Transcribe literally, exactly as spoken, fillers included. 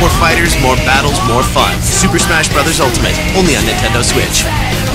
More fighters, more battles, more fun. Super Smash Bros. Ultimate, only on Nintendo Switch.